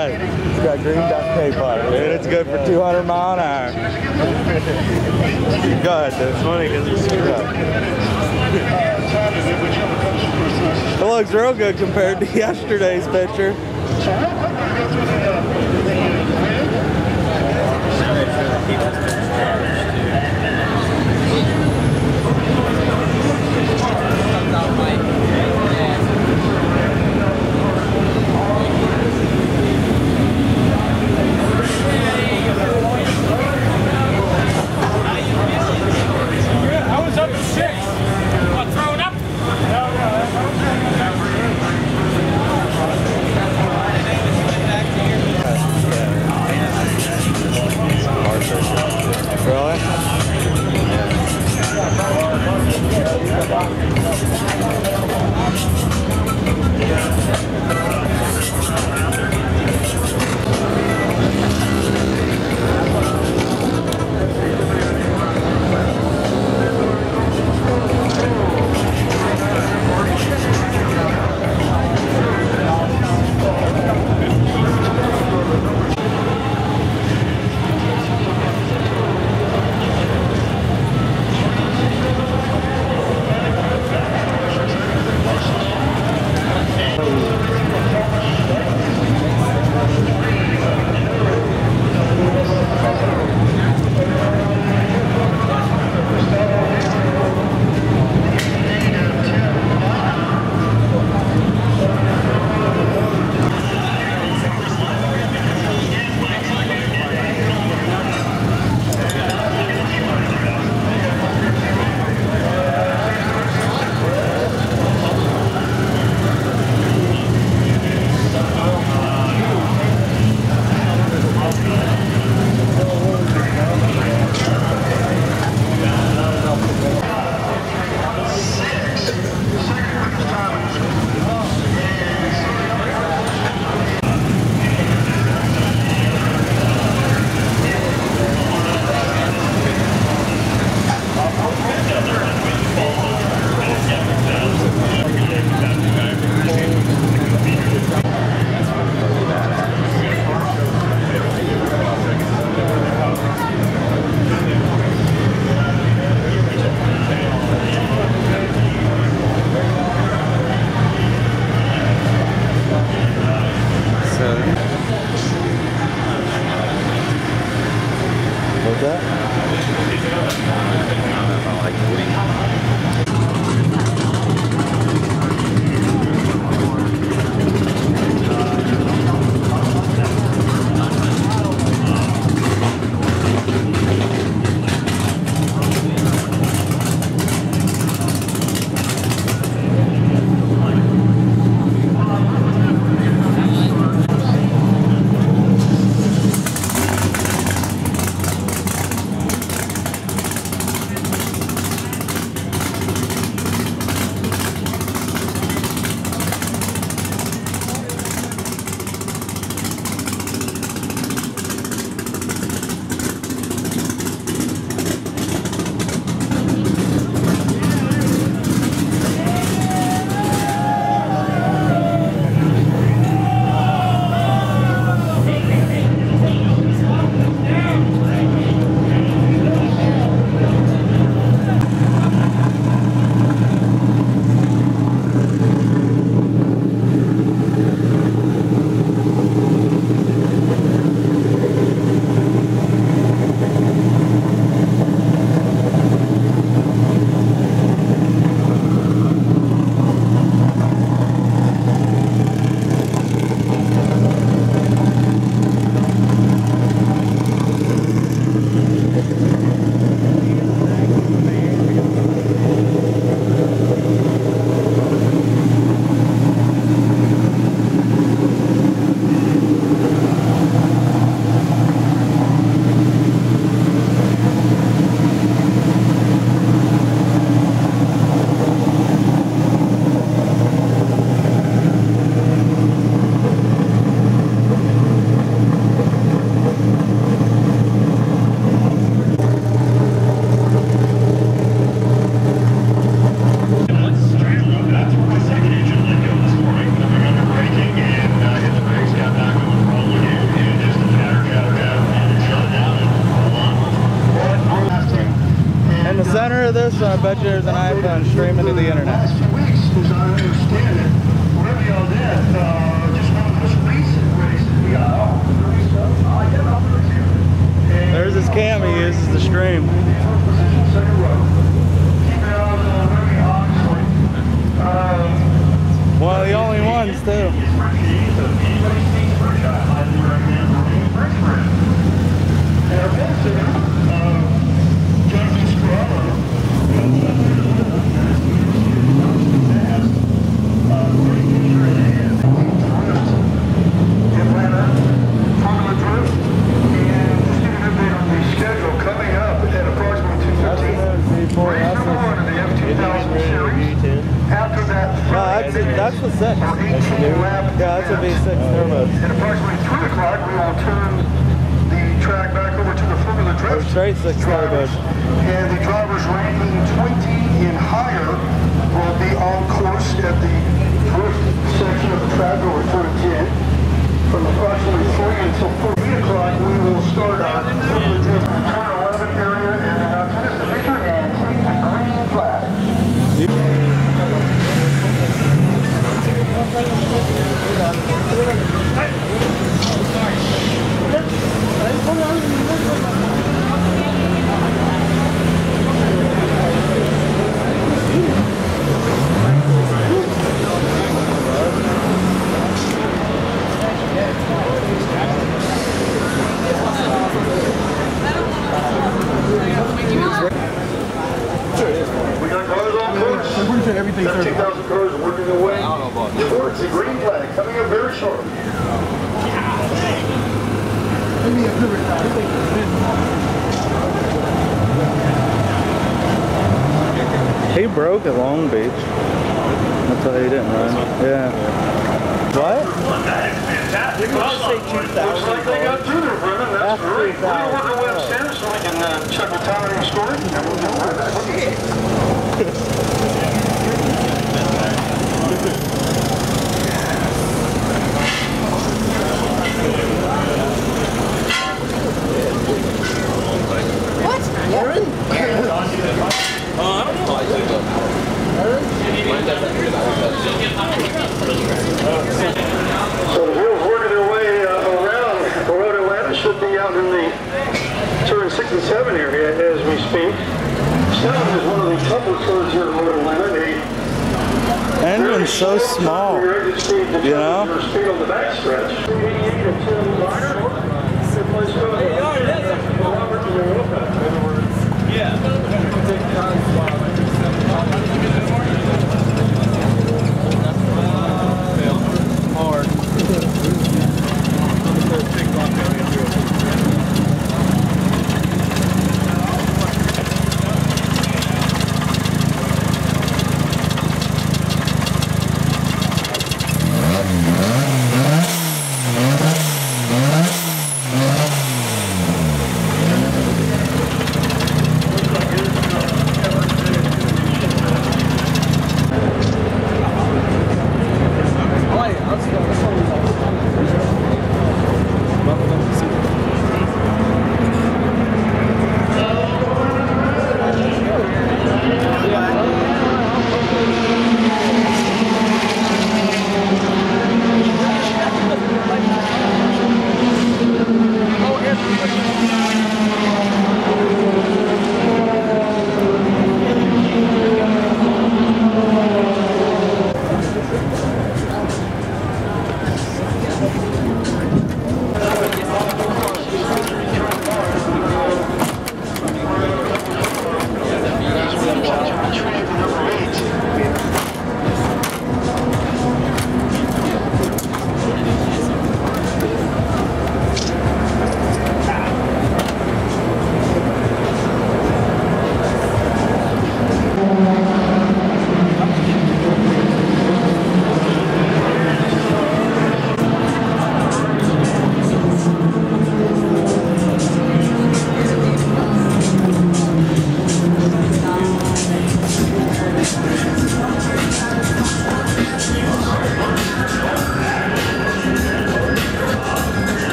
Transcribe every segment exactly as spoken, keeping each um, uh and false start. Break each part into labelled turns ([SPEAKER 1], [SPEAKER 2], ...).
[SPEAKER 1] right. It's got green duct tape on it, dude. It's good for two hundred mile an hour. Go ahead, dude.
[SPEAKER 2] It's funny because it's screwed.
[SPEAKER 1] It looks real good compared to yesterday's picture. Really? person, I bet you there's an iPhone streaming to the internet.
[SPEAKER 2] Two weeks, as I understand it, wherever y'all did, uh, just one of the most recent races we got.
[SPEAKER 1] There's his cam he uses to stream. One of the only ones too. That's the six. Yeah, that's a V six turbo.
[SPEAKER 2] At approximately three o'clock, we will turn the track back over to the Formula Drift.
[SPEAKER 1] Straight six turbo.
[SPEAKER 2] And the drivers ranking twenty and higher will be on course at the drift section of the track over turn ten. From approximately three until four o'clock, we will start on the Formula Drift in turn eleven area and then after this, the picture and take the green flag.
[SPEAKER 3] Everything
[SPEAKER 2] two thousand cars working their way towards the green flag, coming up very shortly.
[SPEAKER 1] He broke at Long Beach. That's why he didn't run. Yeah. What?
[SPEAKER 2] Fantastic. Looks like they got through there, Brennan. That's great. We're going to work our way upstairs so I can uh, check the time and score. And we'll do it. So the wheels working their way uh, around Road Atlanta should be out in the turn six and seven area as we speak. Seven is one of the tougher turns here in Road Atlanta. The
[SPEAKER 1] engine's so small, you know?
[SPEAKER 2] Speed on the backstretch.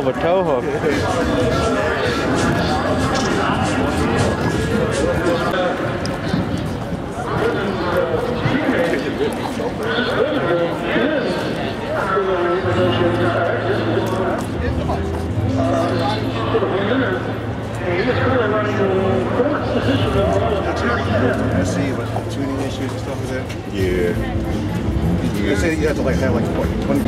[SPEAKER 1] of a tow hook.
[SPEAKER 3] I see, but tuning issues and stuff like that. Yeah. You say you have to like have like what, twenty.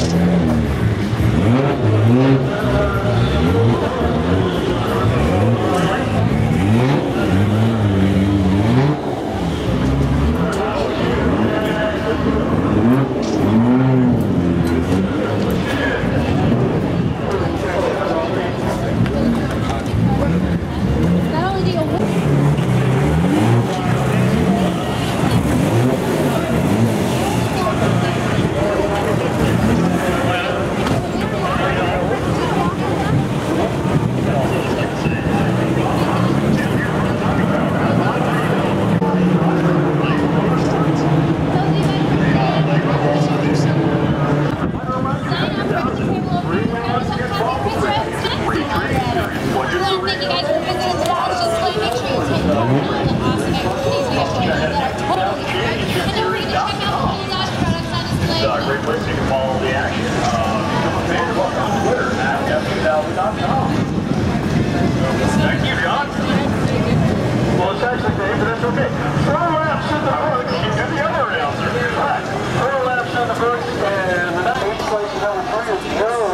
[SPEAKER 4] Great place you can follow the action. Uh, Facebook on Twitter at F two thousand dot com. Thank you, John. Well, it's actually Dave, but that's okay. Four laps in the books. You do the other announcer. All right. Four laps in the books, and the next eighth place number three is Joe.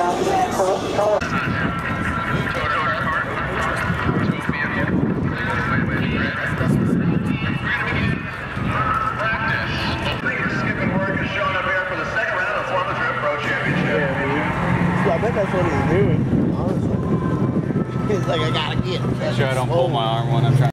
[SPEAKER 3] I bet that's what he's doing, honestly. He's like, I gotta get it.
[SPEAKER 5] Make sure I don't pull my arm when I'm trying.